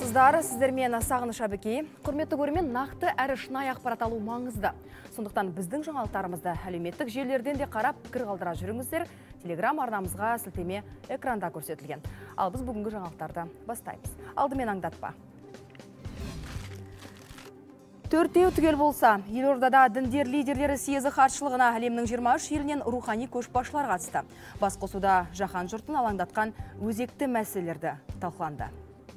Саламатсыздар, сіздермен Сағыныш Абекей. Құрметті көрермен, нақты әрі шынайы ақпарат алу маңызды. Сондықтан біздің жаңалықтарымызды әлеуметтік желілерден де қарап пікір қалдыра жүріңіздер. Телеграм арнамызға сілтеме экранда көрсетілген. Ал біз бүгінгі жаңалықтарды бастаймыз. Алдымен аңдатпа. Төртеу түгел болса, елордада діндер лидерлері съезі хатшылығына әлемнің 23 елінен рухани көшбасшылар қатысты. Басқосуда жаһан жұртын алаңдатқан өзекті мәселелерді талқыланды.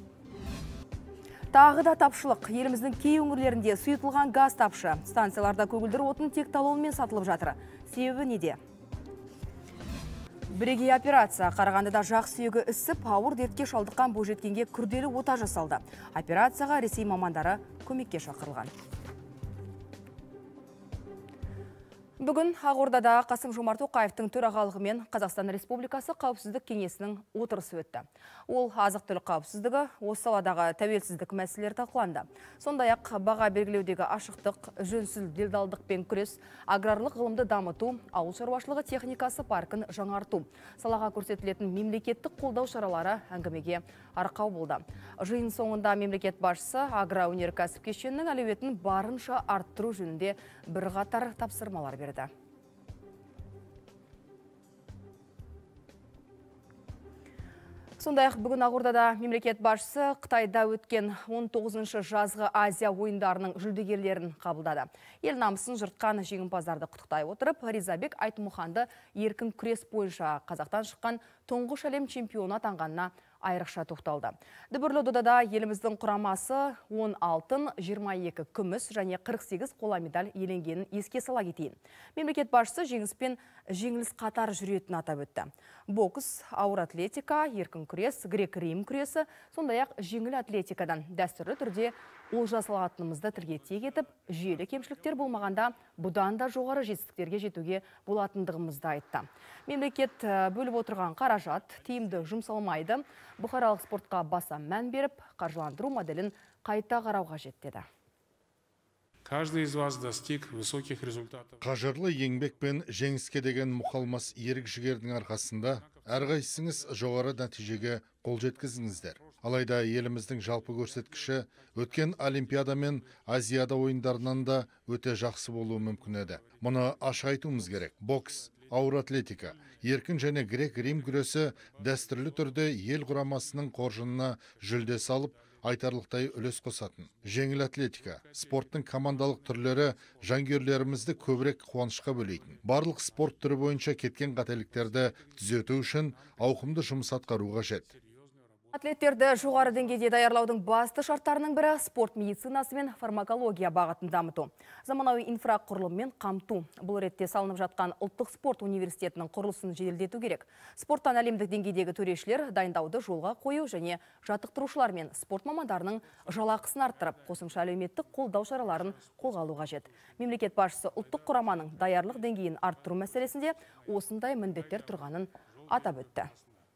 Тағы да тапшылық. Еліміздің кей өңірлерінде сұйытылған газ тапшы. Станцияларда көгілдір отын тек талонмен сатылып жатыр. Себебі неде? Бірегей операция. Қарағандыда жақ сүйегі ісіп, ауыр дертке шалдыққан бойжеткенге күрделі ота жасалды. Операцияға Ресей мамандары көмекке шақырылған. Бүгін Ақордада Қасым-Жомарт Тоқаевтың төрағалығымен Қазақстан Республикасы Қауіпсіздік кеңесінің отырысы өтті. Ол азық-түлік қауіпсіздігі, осы саладағы тәуелсіздік мәселелері талқыланды. Сондай-ақ баға белгілеудегі ашықтық, жөнсіз делдалдықпен күрес, аграрлық ғылымды дамыту, ауыл шаруашылығы техникасы паркін жаңарту, салаға көрсетілетін мемлекеттік қолдау шаралары әңгімеге арқау болды. Жиын соңында мемлекет басшысы агроөнеркәсіп кешенінің әлеуетін барынша арттыру жөнінде бірқатар тапсырмалар берді. Сондай-ақ бүгін Ақордада мемлекет басшысы Қытайда өткен 19-шы жазғы Азия ойындарының жүлдегерлерін қабылдады. Ел намысын жұртқан жеңімпаздарды құттықтай отырып, Ризабек Айтмұханды еркін күрес бойынша Қазақтан шыққан тұңғыш әлем чемпионы атанғанына айрықша тоқталды. Дүбірлі додада еліміздің құрамасы 10 алтын, 22 күміс және 48 қола медаль иеленгенін еске сала кетейін. Мемлекет басшысы жеңіспен жеңіліс қатар жүретінін атап өтті. Бокс, ауыр атлетика, еркін күрес, грек-рим күресі, сондай-ақ жеңіл атлетикадан дәстүрлі түрде олжа салатынымызды тілге тиек етіп, жүйелі кемшіліктер болмағанда бұдан да жоғары жетістіктерге жетуге болатындығымызды айтты. Мемлекет бөліп отырған қаражат тиімді жұмсалмайды, бұқаралық спортқа баса мән беріп, қаржыландыру моделін қайта қарауға жетті. Каждый из вас достиг высоких результатов. Қажырлы еңбек пен жеңіске деген мұқалмас ерік жігердің арқасында әрқайсыңыз жоғары нәтижеге қол жеткіздіңіздер. Алайда еліміздің жалпы көрсеткіші өткен Олимпиада мен Азияда ойындарынан да өте жақсы болуы мүмкін еді. Мұны ашық айтуымыз керек. Бокс, ауыр атлетика, еркін және грек-рим күресі дәстүрлі түрде ел құрамасының қоржынына жүлде салып, айтарлықтай үлес қосатын. Жеңіл атлетика, спорттың командалық түрлері жанкүйерлерімізді көбірек қуанышқа бөлейтін. Барлық спорт түрі бойынша кеткен қателіктерді түзету үшін ауқымды жұмыс атқару қажет. Атлеттерді жоғары деңгейде даярлаудың басты шарттарының бірі спорт медицинасы мен фармакология бағытын дамыту. Заманауи инфрақұрылыммен қамту. Бұл ретте салынып жатқан ұлттық спорт университетінің құрылысын жеделдету керек. Спорттан әлемдік деңгейдегі төрешілер дайындауды жолға қою және жаттықтырушылар мен спорт мамандарының жалақысын арттырып, қосымша әлеуметтік қолдау шараларын қолға алу қажет. Мемлекет басшысы ұлттық құраманың даярлық деңгейін арттыру мәселесінде осындай міндеттер тұрғанын атап өтті.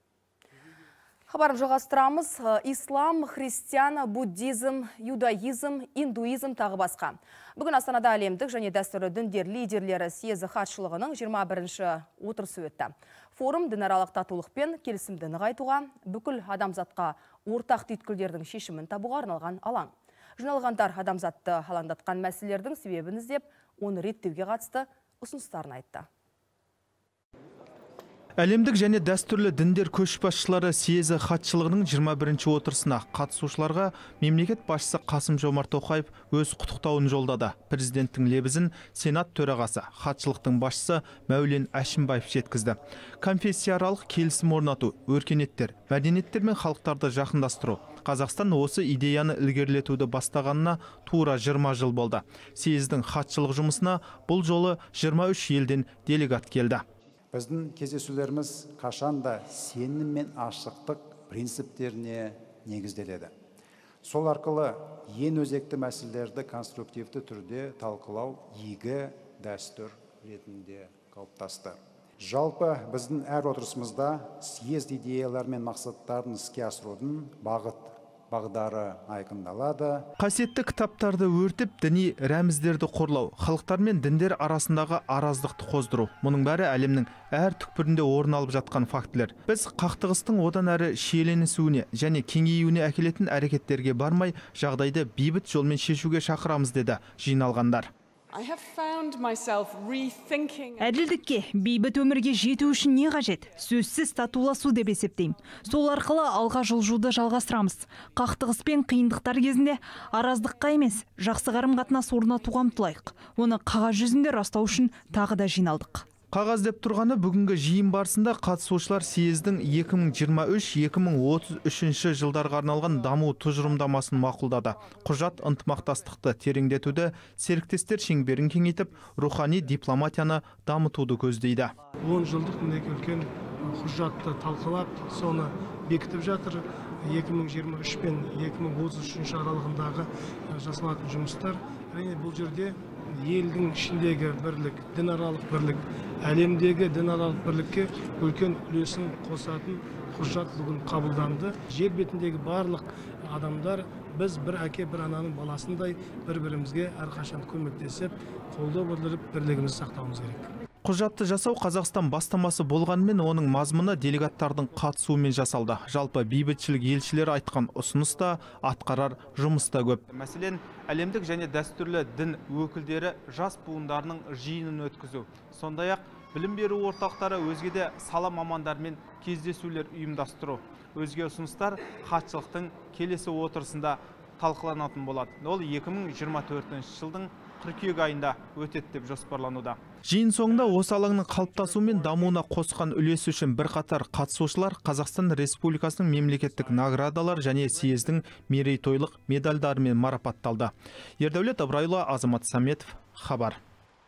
Хабарын жалғастырамыз. Ислам, христиан, буддизм, юдаизм, индуизм тағы басқа. Бүгін Астанада әлемдік және дәстүрлі діндер лидерлері съезі хатшылығының 21-ші отырысы өтті. Форум дінаралық татулық пен келісімді нығайтуға, бүкіл адамзатқа ортақ түйткілдердің шешімін табуға арналған алаң. Жиналғандар адамзатты алаңдатқан мәселелердің себебін іздеп, оны реттеуге қатысты ұсыныстарын айтты. Әлемдік және дәстүрлі діндер көшбасшылары съезі хатшылығының 21-ші отырысына қатысушыларға мемлекет басшысы Қасым-Жомарт Тоқаев өз құттықтауын жолдады. Президенттің лебізін Сенат төрағасы, хатшылықтың басшысы Мәулен Әшімбаев жеткізді. Конфессияаралық келісім орнату, өркениеттер, мәдениеттер мен халықтарды жақындастыру. Қазақстан осы идеяны ілгерілетуді бастағанына тура 20 жыл болды. Съездің хатшылық жұмысына бұл жолы 23 елден делегат келді. Біздің кездесулеріміз қашанда сенім мен ашықтық принциптеріне негізделеді. Сол арқылы ең өзекті мәселелерді конструктивті түрде талқылау игі дәстүр ретінде қалыптасты. Жалпы біздің әр отырысымызда съезд идеялар мен мақсаттарын іске асырудың бағыт бағдары айқындалады. Қасиетті кітаптарды өртеп, діни рәміздерді қорлау, халықтар мен діндер арасындағы араздықты қоздыру. Мұның бәрі әлемнің әр түкпірінде орын алып жатқан фактілер. Біз қақтығыстың одан әрі шиеленісуіне және кеңеюіне әкелетін әрекеттерге бармай, жағдайды бейбіт жолмен шешуге шақырамыз, деді жиналғандар. Әділдікке, бейбіт өмірге жету үшін не қажет? Сөзсіз татуласу деп есептеймін. Сол арқылы алға жылжуды жалғастырамыз. Қақтығыс пен қиындықтар кезінде араздыққа емес, жақсы қарым-қатынас орнатуға ұмтылайық. Оны қағаз жүзінде растау үшін тағы да жиналдық. Қағаз деп тұрғаны бүгінгі жиын барысында қатысушылар съездің 2023-2033 жылдарға арналған даму тұжырымдамасын мақұлдады. Құжат ынтымақтастықты тереңдетуді, серіктестер шеңберін кеңейтіп, рухани дипломатияны дамытуды көздейді. 10 жылдық мінекі үлкен құжатты талқылап, соны бекітіп жатыр. 2023 пен 2033 аралығындағы жасалатын жұмыстар. Әрине бұл жерде елдің ішіндегі бірлік, дінаралық бірлік, әлемдегі дінаралық бірлікке үлкен үлесін қосатын құжат бүгін қабылданды. Жер бетіндегі барлық адамдар біз бір әке, бір ананың баласындай бір-бірімізге әрқашан көмектесіп, қолдау білдіріп, бірлігімізді сақтауымыз керек. Құжатты жасау Қазақстан бастамасы болғанымен оның мазмұны делегаттардың қатысуымен жасалды. Жалпы бейбітшілік елшілері айтқан ұсыныста, атқарар жұмыста көп. Мәселен, әлемдік және дәстүрлі дін өкілдері жас буындарының жиынын өткізу. Сондай-ақ білім беру орталықтары өзгеде сала мамандармен кездесулер ұйымдастыру. Өзге ұсыныстар хатшылықтың келесі отырысында талқыланатын болады. Ол 2024 жылдың қыркүйек айында өтеді деп жоспарлануда. Жиын соңында осы алаңның қалыптасуы мен дамуына қосқан үлесі үшін бірқатар қатысушылар Қазақстан Республикасының мемлекеттік наградалар және съездің мерейтойлық медальдарымен марапатталды. Ердәулет Ыбырайұлы, Азамат Саметов, хабар.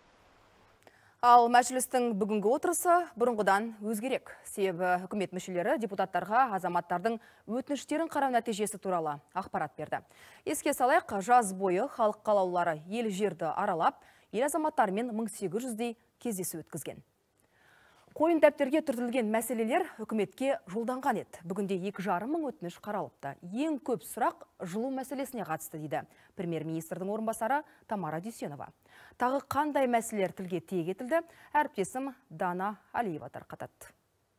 Ал мәжілістің бүгінгі отырысы бұрынғыдан өзгерек. Себебі үкімет мүшелері депутаттарға азаматтардың өтініштерін қарау нәтижесі туралы ақпарат берді. Еске салайық, жаз бойы халық қалаулылары ел жерді аралап, ел азаматтарымен 1800-дей кездесу өткізген. Қойын дәптерге түртілген мәселелер үкіметке жолданған еді. Бүгінде 2,5 мың өтініш қаралыпты. Ең көп сұрақ жылу мәселесіне қатысты, дейді премьер-министрдің орынбасары Тамара Дүйсенова. Тағы қандай мәселелер тілге тиек етілді? Әріптесім Дана Алиева тарқатады.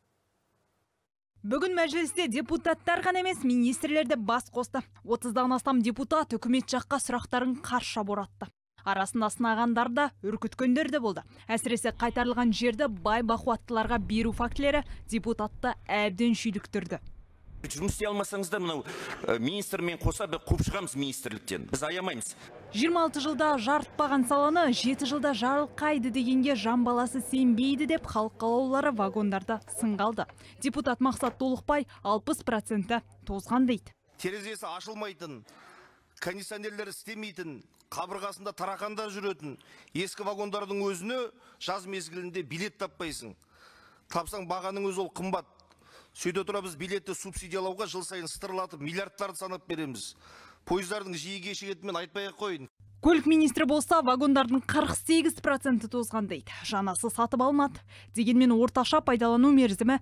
Бүгін мәжілісте депутаттар ғана емес, министрлерді бас қосты. 30-дан астам депутат үкімет жаққа сұрақтарын қарша боратты. Арасында сынағандар да, үркіткендер де болды. Әсіресе қайтарылған жерді бай бақуаттыларға беру фактілері депутатты әбден шүйліктірді. Жұмыс істей алмасаңыздар, мынау министрмен қоса біз қуып шығамыз министрліктен. Біз аямаймыз. 26 жылда жарытпаған саланы 7 жылда жарылқайды дегенге жан баласы сенбейді деп халық қалаулылары вагондарды сынға алды. Депутат Мақсат Толықбай 60% тозған дейді. Терезесі ашылмайтын, кондиционерлер істемейтін, қабырғасында тарақанда жүретін ескі вагондардың өзіне жаз мезгілінде билет таппайсың. Тапсаң бағаның өзі ол қымбат. Сөйте тұра біз билетті субсидиялауға жыл сайын сытырлатып миллиардтарды санап береміз. Пойыздардың жиі кешігетімен айтпай-ақ қойын. Көлік министрі болса, вагондардың 48% тозған дейді. Жанасы сатып алмады. Дегенмен орташа пайдалану мерзімі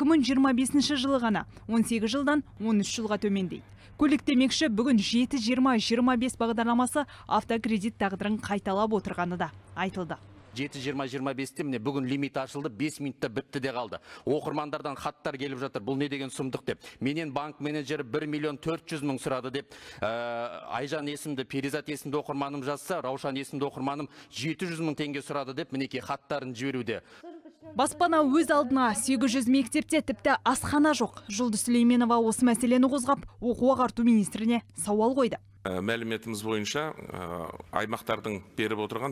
2025 жылы ғана 18 жылдан 13 жылға төмендейді. Көлік демекші бүгін 7-20-25 бағдарламасы автокредит тағдырын қайталап отырғаны да айтылды. 7-20-25-те міне бүгін лимит ашылды, 5 минутта бітті де қалды. Оқырмандардан хаттар келіп жатыр, бұл не деген сұмдық деп. Менен банк менеджері 1.400.000 сұрады деп. Айжан есімді, Перизат есімді оқырманым жазса, Раушан есімді оқырманым 700.000 теңге сұрады деп, мінеке хаттарын жіберуде. Баспана өз алдына 800 мектепте тіпті асхана жоқ. Жұлдыз Сүлейменова осы мәселені қозғап, оқу ағарту министріне сауал қойды. Мәліметіміз бойынша аймақтардың беріп отырған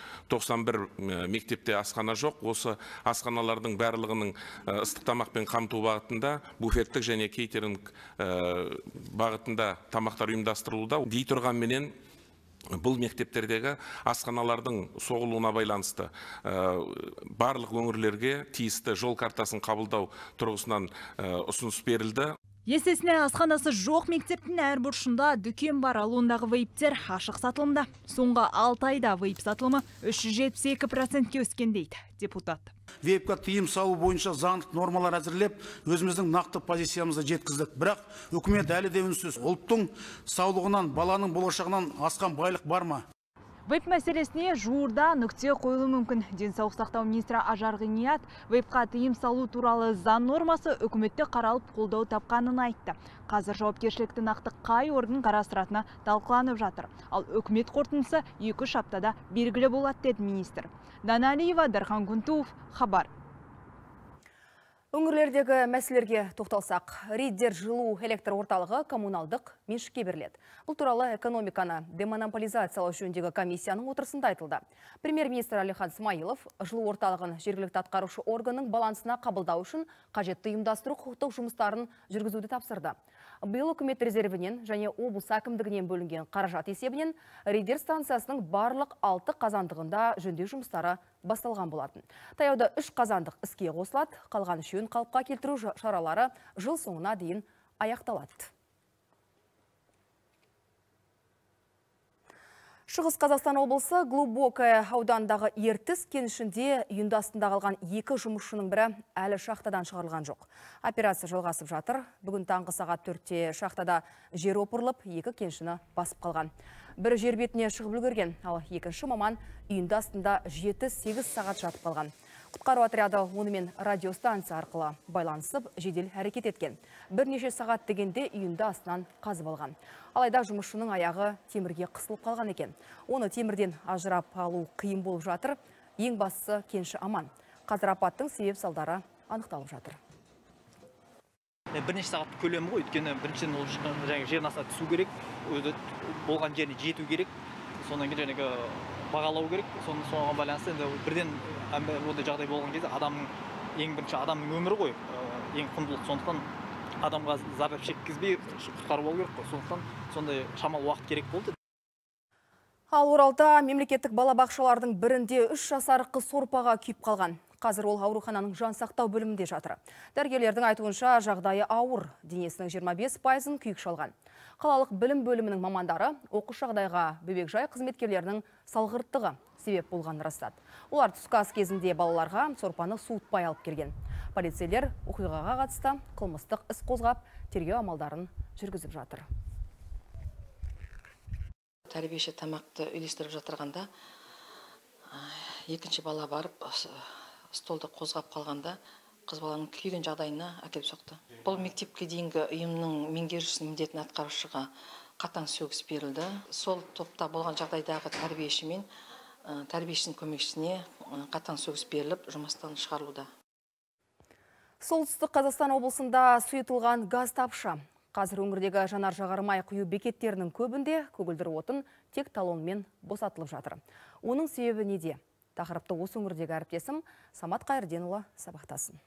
591 мектепте асхана жоқ. Осы асханалардың барлығының ыстық тамақпен қамту бағытында, буфеттік және кейтеринг бағытында тамақтар ұйымдастырылуда. Дей тұрғанменен бұл мектептердегі асханалардың соғылуына байланысты барлық өңірлерге тиісті жол картасын қабылдау тұрғысынан ұсыныс берілді. Есесіне асханасы жоқ мектептің әр бұрышында дүкен бар, ал ондағы вейптер ашық сатылымда. Соңғы 6 айда вейп сатылымы 372%-ке өскен дейді депутат. Вейпқа тыйым салу бойынша заңдық нормалар әзірлеп, өзіміздің нақты позициямызды жеткіздік. Бірақ үкімет әлі де үнсіз. Ұлттың саулығынан, баланың болашағынан асқан байлық бар ма? Вейп мәселесіне жуырда нүкте қойылу мүмкін. Денсаулық сақтау министрі Ажар Ғиният вейпқа тыйым салу туралы заң нормасы үкіметте қаралып қолдау тапқанын айтты. Қазір жауапкершілікті нақты қай орган қарастыратыны талқыланып жатыр. Ал үкімет қорытындысы 2-3 аптада белгілі болады деді министр. Дана Алиева, Дархан Күнтуов, хабар. Өңірлердегі мәселелерге тоқталсақ, Риддер жылу электр орталығы коммуналдық меншікке беріледі. Бұл туралы экономиканы демонополизациялау жөніндегі комиссияның отырысында айтылды. Премьер-министр Әлихан Смайылов жылу орталығын жергілікті атқарушы органның балансына қабылдау үшін қажетті ұйымдастыру құқықтық жұмыстарын жүргізуді тапсырды. Биыл үкімет резервінен және облыс әкімдігінен бөлінген қаражат есебінен Риддер станциясының барлық 6 қазандығында жөндеу жұмыстары басталған болатын. Таяуда 3 қазандық іске қосылады, қалған 3-ін қалыпқа келтіру шаралары жыл соңына дейін аяқталады. Шығыс Қазақстан облысы Глубокое аудандағы Ертіс кенішінде үйіндастында қалған 2 жұмысшының бірі әлі шахтадан шығарылған жоқ. Операция жалғасып жатыр. Бүгін таңғы сағат 4-те шахтада жер опырылып, 2 кеншіні басып қалған. Бірі жер бетіне шығып үлгерген, ал екінші маман үйіндастында 7-8 сағат жатып қалған. Құтқару отряды онымен радиостанция арқылы байланысып, жедел әрекет еткен. Бірнеше сағат дегенде үйінді астынан қазып алған. Алайда жұмысшының аяғы темірге қысылып қалған екен. Оны темірден ажырап алу қиын болып жатыр. Ең бастысы кенші аман. Қазір апаттың себеп салдары анықталып жатыр. Бірнеше сағат көлемі ғой, өйткені біріншіден ол жердің астына түсу керек, болған жеріне жету керек, содан кейін бағалау керек. Соған байланысты бірден ондай жағдай болған кезде адамның ең бірінші адамның өмірі ғой, ең құндылық. Сондықтан адамға зардап шеккізбей құтқарып алу керек қой. Сондықтан сондай шамалы уақыт керек болды. Ал Оралда мемлекеттік балабақшалардың бірінде 3 жасар қыз сорпаға күйіп қалған. Қазір ол аурухананың жан сақтау бөлімінде жатыр. Дәрігерлердің айтуынша жағдайы ауыр, денесінің 25%-ын күйік шалған. Қалалық білім бөлімінің мамандары оқыс жағдайға бөбекжай қызметкерлерінің салғырттығы себеп болғанын растады. Олар түскі ас кезінде балаларға сорпаны суытпай алып келген. Полицейлер оқиғаға қатысты қылмыстық іс қозғап, тергеу амалдарын жүргізіп жатыр. Тәрбиеші тамақты үйлестіріп жатырғанда, екінші бала барып столды қозғап қалғанда қыз баланың күйген жағдайына әкеліп соқты. Бұл мектепке дейінгі ұйымның меңгерушісінің міндетін атқарушыға қатаң сөгіс берілді. Сол топта болған жағдайдағы тәрбиеші мен тәрбиешінің көмекшісіне қатаң сөгіс беріліп, жұмыстан шығарылуда. Солтүстік Қазақстан облысында сұйытылған газ тапшы. Қазір өңірдегі жанар-жағармай құю бекеттерінің көбінде көгілдір отын тек талонмен босатылып жатыр. Оның себебі неде? Тақырыпты осы өңірдегі әріптесім Самат Қайырденұлы сабақтасын.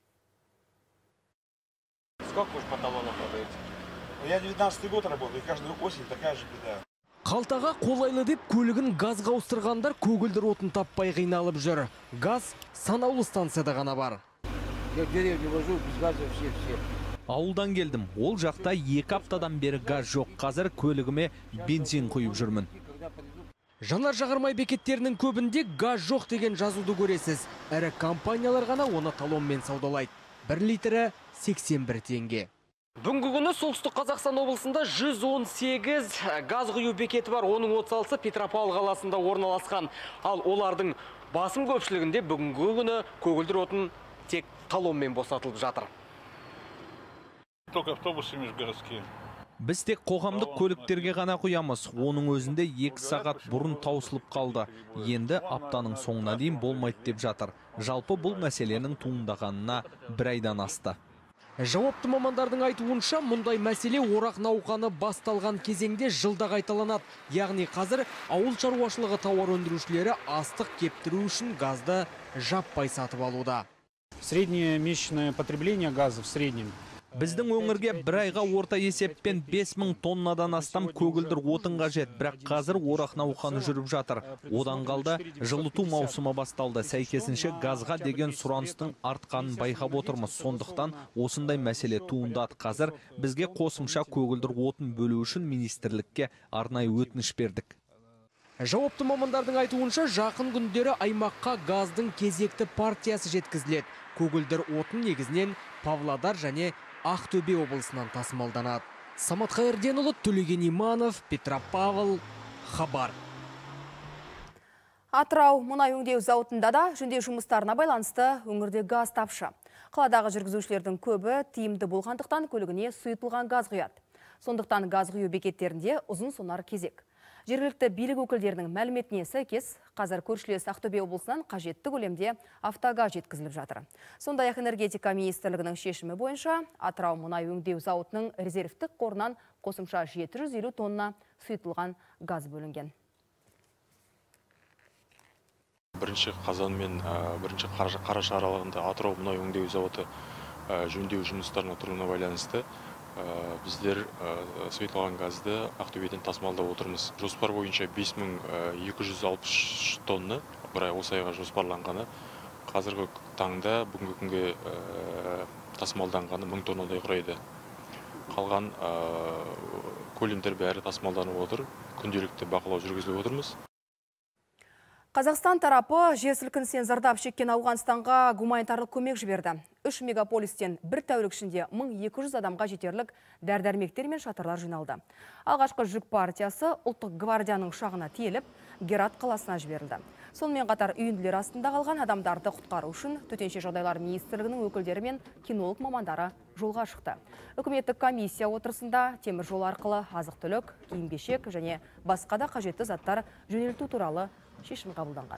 Сколько уж по талону продаете? Я 19-й год работаю, и каждую осень такая же беда. Қалтаға қолайлы деп көлігін газға ауыстырғандар көгілдір отын таппай қиналып жүр. Газ санаулы станцияда ғана бар. Я в деревню вожу, без газа все. Ауылдан келдім. Ол жақта 2 аптадан бері газ жоқ. Қазір көлігіме бензин құйып жүрмін. Жанар-жағармай бекеттерінің көбінде газ жоқ деген жазуды көресіз. Әрі компаниялар ғана оны талонмен саудалайды. 1 литрі 81 теңге. Бүгінгі күні Солтүстік Қазақстан облысында 118 газ құю бекеті бар. Оның 36-сы Петропавл қаласында орналасқан. Ал олардың басым көпшілігінде бүгінгі күні көгілдір отын тек талонмен босатылып жатыр. Только автобусы межгородские. Біз тек қоғамдық көліктерге ғана құямыз. Оның өзінде 2 сағат бұрын таусылып қалды. Енді аптаның соңына дейін болмайды деп жатыр. Жалпы бұл мәселенің туындағанына 1 айдан асты. Жауапты мамандардың айтуынша, мұндай мәселе орақ науқаны басталған кезеңде жылда қайталанады. Яғни қазір ауыл шаруашылығы тауар өндірушілері астық кептіру үшін газды жаппай сатып алуда. Среднее месячное потребление газа в среднем Біздің өңірге бір айға орта есеппен 5000 тоннадан астам көгілдір отын қажет, бірақ қазір орақ науқаны жүріп жатыр. Одан қалды жылыту маусымы басталды. Сәйкесінше газға деген сұраныстың артқанын байқап отырмыз. Сондықтан осындай мәселе туындады. Қазір бізге қосымша көгілдір отын бөлу үшін министрлікке арнайы өтініш бердік. Жауапты мамандардың айтуынша жақын күндері аймаққа газдың кезекті партиясы жеткізіледі. Көгілдір отын негізінен Павлодар және Ақтөбе облысынан тасымалданады. Самат Қайырденұлы, Төлеген Иманов, Петропавл, Хабар. Атырау мұнай өңдеу зауытында да жөндеу жұмыстарына байланысты өңірде газ тапшы. Қаладағы жүргізушілердің көбі тиімді болғандықтан көлігіне сұйытылған газ құяды. Сондықтан газ құю бекеттерінде ұзын сонар кезек. Жергілікті билік өкілдерінің мәліметіне сәйкес, қазір көршілес Ақтөбе облысынан қажетті көлемде автогаз жеткізіліп жатыр. Сондай-ақ энергетика министрлігінің шешімі бойынша Атырау мұнай өңдеу зауытының резервтік қорынан қосымша 750 тонна сұйытылған газ бөлінген. Бірінші қазан мен бірінші қараша аралығында Атырау мұнай өңдеу зауыты жөндеу жұмыстарына тұруына байланысты біздер сұйытылған газды Ақтөбеден тасымалдап отырмыз. Жоспар бойынша 5260 тонна бір ай осы айға жоспарланғаны. Қазіргі таңда бүгінгі күнге тасымалданғаны 1000 тоннадай құрайды. Қалған көлемдер бәрі тасымалданып отыр. Күнделікті бақылау жүргізіліп отырмыз. Қазақстан тарапы жер сілкінісінен зардап шеккен Ауғанстанға гуманитарлық көмек жіберді. 3 мегаполистен бір тәулік ішінде 1200 адамға жетерлік дәрі-дәрмектер мен шатырлар жиналды. Алғашқы жүк партиясы ұлттық гвардияның ұшағына тиеліп, Герат қаласына жіберілді. Сонымен қатар үйінділер астында қалған адамдарды құтқару үшін төтенше жағдайлар министрлігінің өкілдері мен кинолог мамандары жолға шықты. Үкіметтік комиссия отырысында темір жол арқылы азық-түлік, киім-кешек және басқа да қажетті заттар жөнелту туралы шешім қабылданған.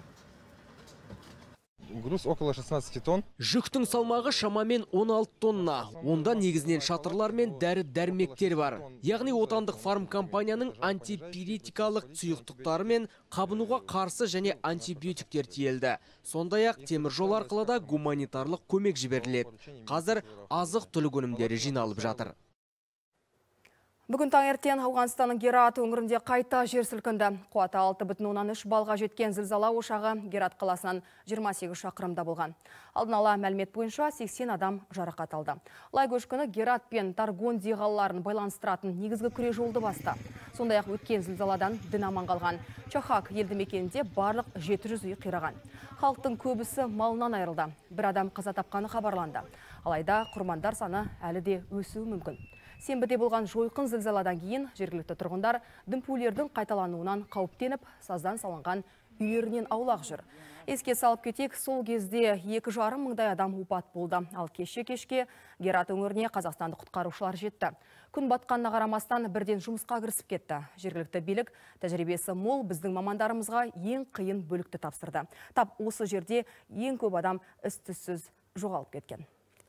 Груз около 16 тонн. Жүктің салмағы шамамен 16 тонна. Онда негізінен шатырлар мен дәрі-дәрмектер бар. Яғни отандық фармкомпанияның антипиретикалық сұйықтықтары мен қабынуға қарсы және антибиотиктер тиелді. Сондай-ақ темір жол арқылы да гуманитарлық көмек жіберіледі. Қазір азық-түлік өнімдері жиналып жатыр. Бүгін таңертең Ауғанстанның Герат өңірінде қайта жер сілкінді. Қуаты 6,3 балға жеткен зілзала ошағы Герат қаласынан 28 шақырымда болған. Алдын ала мәлімет бойынша 80 адам жарақат алды. Лай көшкіні Герат пен Таргонди қалаларын байланыстыратын негізгі күре жолды басты. Сондай-ақ өткен зілзаладан дін аман қалған Чахак елді мекенінде барлық 700 үй қираған. Халықтың көбісі малынан айырылды. Бір адам қаза тапқаны хабарланды. Алайда құрбандар саны әлі де өсуі мүмкін. Сенбіде болған жойқын зілзаладан кейін жергілікті тұрғындар дүмпулердің қайталануынан қауіптеніп, саздан салынған үйлерінен аулақ жүр. Еске салып кетек, сол кезде 2,5 мыңдай адам опат болды. Ал кешке Герат өңіріне қазақстандық құтқарушылар жетті. Күн батқанына қарамастан бірден жұмысқа кірісіп кетті. Жергілікті билік тәжірибесі мол біздің мамандарымызға ең қиын бөлікті тапсырды. Тап осы жерде ең көп адам із-түзсіз жоғалып кеткен.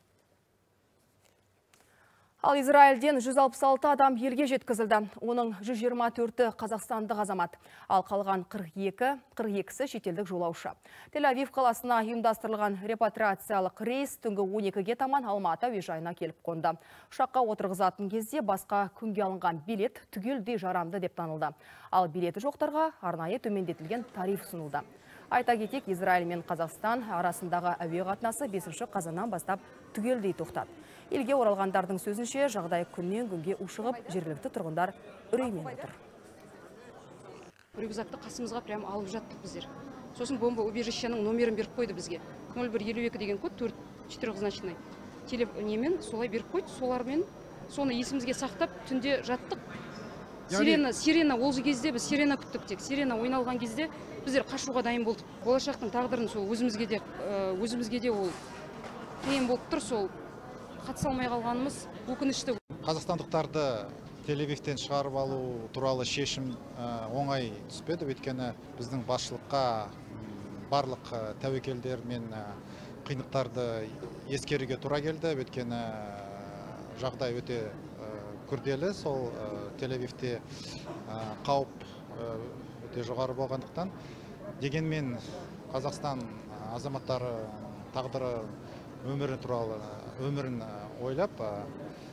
Ал Израильден 166 адам елге жеткізілді. Оның 124-і қазақстандық азамат. Ал қалған 42-сі шетелдік жолаушы. Тель-Авив қаласына ұйымдастырылған репатриациялық рейс түнгі 12-ге таман Алматы әуежайына келіп қонды. Ұшаққа отырғызатын кезде басқа күнге алынған билет түгелдей жарамды деп танылды. Ал билеті жоқтарға арнайы төмендетілген тариф ұсынылды. Айта кетек, Израиль мен Қазақстан арасындағы әуе қатынасы 5 қазаннан бастап түгелдей тоқтады. Елге оралғандардың сөзінше жағдай күннен күнге ушығып, жергілікті тұрғындар үреймен отыр. Рюкзакты қасымызға прям алып жаттық біздер. Сосын бомба убежищенің номерін беріп қойды бізге. 0152 деген код 4-значный. Немен солай беріп қойды, солармен соны есімізге сақтап түнде жаттық. Сирена ол кезде біз сирена күттік тек. Сирена ойналған кезде біздер қашуға дайын болдық. Болашақтың тағдырын сол өзімізге де ол қиын болып тұр, сол қатыса алмай қалғанымыз өкінішті. Қазақстандықтарды Тель-Авивтен шығарып алу туралы шешім оңай түспеді, өйткені біздің басшылыққа барлық тәуекелдер мен қиындықтарды ескеруге тура келді, өйткені жағдай өте күрделі, сол Тель-Авивте қауіп өте жоғары болғандықтан. Дегенмен Қазақстан азаматтары тағдыры өмірін ойлап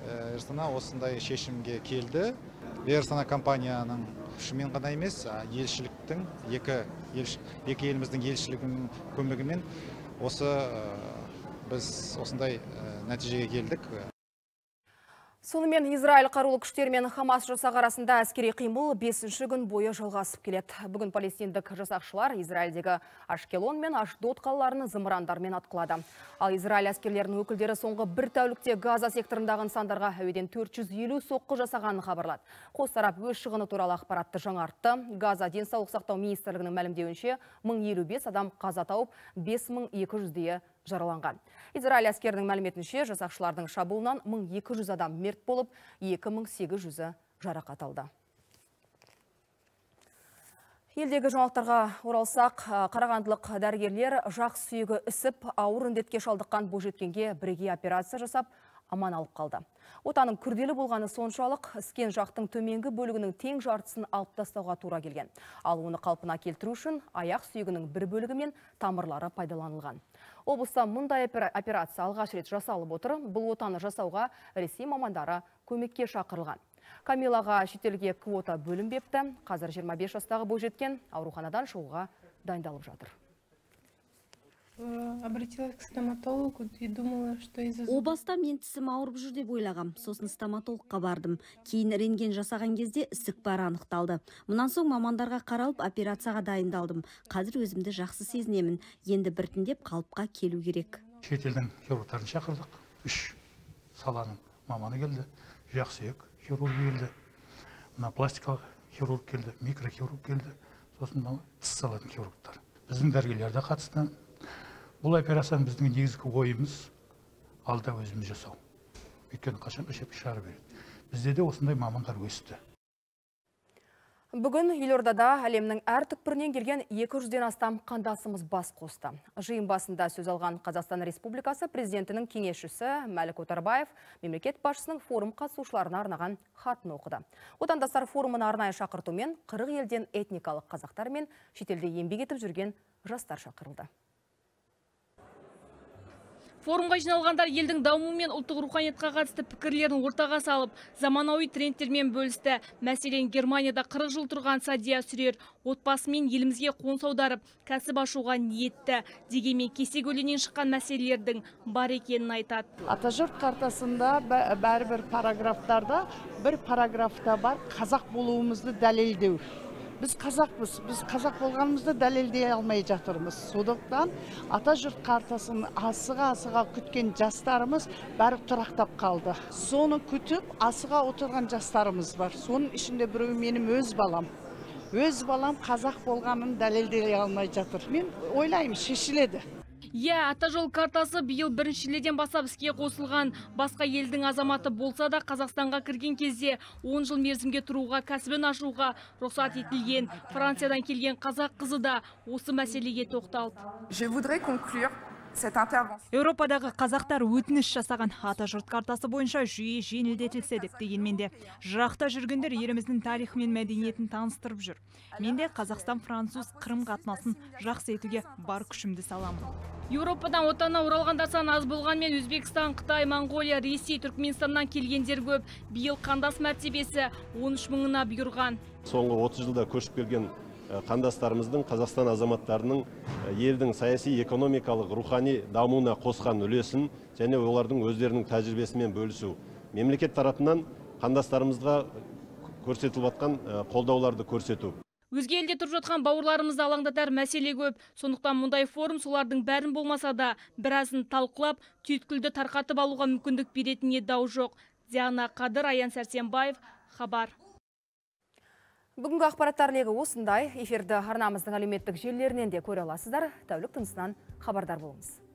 Астана осындай шешімге келді. Астана компанияның күшімен ғана емес, елшіліктің, екі еліміздің елшілігінің көмегімен осы біз осындай нәтижеге келдік. Сонымен Израиль қарулы күштері мен Хамас жасағы арасында әскери қимыл 5-ші күн бойы жалғасып келеді. Бүгін палестиндік жасақшылар Израильдегі Ашкелон мен Ашдод қалаларын зымырандармен атқылады. Ал Израиль әскерлерінің өкілдері соңғы бір тәулікте Газа секторындағы нысандарға әуеден 450 соққы жасағанын хабарлады. Қос тарап өз шығыны туралы ақпаратты жаңартты. Газа денсаулық сақтау министрлігінің мәлімдеуінше 1055 адам қаза тауып, 5200-дейі жараланған. Израиль әскерінің мәліметінше жасақшылардың шабуылынан 1200 адам мерт болып, 2800-і жарақат алды. Елдегі жаңалықтарға оралсақ, қарағандылық дәрігерлер жақ сүйегі ісіп, ауыр індетке шалдыққан бойжеткенге бірегей операция жасап, аман алып қалды. Отаның күрделі болғаны соншалық, іскен жақтың төменгі бөлігінің тең жартысын алып тастауға тура келген. Ал оны қалпына келтіру үшін аяқ сүйегінің бір бөлігі мен тамырлары пайдаланылған. Облыста мұндай операция алғаш рет жасалып отыр. Бұл отаны жасауға Ресей мамандары көмекке шақырылған. Камилаға шетелге квота бөлінбепті. Қазір 25 жастағы бойжеткен ауруханадан шығуға дайындалып жатыр. Обратилась к стоматологу и думала, что из-за... О баста мен тісім ауырып жүр деп ойлағам. Сосын стоматологқа бардым. Кейін рентген жасаған кезде ісік бары анықталды. Мұнан соң мамандарға қаралып операцияға дайындалдым. Қазір өзімді жақсы сезінемін. Енді біртіндеп қалыпқа келу керек. Шетелдің хирургтарын шақырдық. 3 саланың маманы келді. Жақсүйек хирург келді. Пластикалық хирург келді, микрохирург келді. Сосын тіс салатын хирургтар. Біздің дәрігерлер де қатысты. Бұл операцияның біздің негізгі ойымыз алда өзіміз жасау. Өйткені қашанғы шеп шары береді. Бізде де осындай мамандар өсті. Бүгін Елордада әлемнің әр түкпірінен келген 200-ден астам қандасымыз бас қосты. Жиын басында сөз алған Қазақстан Республикасы президентінің кеңесшісі Мәлік Отарбаев мемлекет басшысының форум қатысушыларына арнаған хатын оқыды. Отандастар форумын арнайы шақыртумен 40 елден этникалық қазақтар мен шетелде еңбек етіп жүрген жастар шақырылды. Форумға жиналғандар елдің дамуы мен ұлттық руханиятқа қатысты пікірлерін ортаға салып, заманауи трендтермен бөлісті. Мәселен, Германияда 40 жыл тұрған Садия Сүрер отбасымен елімізге қоныс аударып, кәсіп ашуға ниетті. Дегенмен кесе көлінен шыққан мәселелердің бар екенін айтады. Атажұрт картасында бәрібір параграфтарда бір параграфта бар қазақ болуымызды дәлелдеу. Біз қазақпыз, біз қазақ болғанымызды дәлелдей алмай жатырмыз. Сондықтан Атажұрт картасын асыға күткен жастарымыз бәрі тұрақтап қалды. Соны күтіп, асыға отырған жастарымыз бар. Соның ішінде біреу менің өз балам. Өз балам қазақ болғанын дәлелдей алмай жатыр. Мен ойлаймын, шешіледі. Атажол картасы биыл 1-шілден бастап іске қосылған. Басқа елдің азаматы болса да Қазақстанға кірген кезде 10 жыл мерзімге тұруға, кәсібін ашуға рұқсат етілген. Франциядан келген қазақ қызы да осы мәселеге тоқталды. Еуропадағы қазақтар өтініш жасаған Атажұрт картасы бойынша жүйе жеңілдетілсе деп дегенменде жырақта жүргендер еліміздің тарихы мен мәдениетін таныстырып жүр. Менде Қазақстан-Француз-Қырым қатынасын жақсы етуге бар күшімді саламын. Еуропадан отанына оралғандар саны аз болғанмен Өзбекстан, Қытай, Моңғолия, Ресей, Түркменстаннан келгендер көп. Биыл қандас мәртебесі 13 мыңына бұйырған. Соңғы 30 жылда көшіп келген қандастарымыздың, Қазақстан азаматтарының елдің саяси, экономикалық, рухани дамуына қосқан үлесін және олардың өздерінің тәжірибесімен бөлісу. Мемлекет тарапынан қандастарымызға көрсетіліп жатқан қолдауларды көрсету. Өзге елде тұрып жатқан бауырларымызды алаңдатар мәселе көп. Сондықтан мұндай форум солардың бәрін болмаса да біразын талқылап, түйткілді тарқатып алуға мүмкіндік беретініне дау жоқ. Диана Қадыр, Аян Сәрсенбаев, Хабар. Бүгінгі ақпараттар легі осындай. Эфирді арнамыздың әлеуметтік желілерінен де көре аласыздар. Тәулік тынысынан хабардар болыңыз.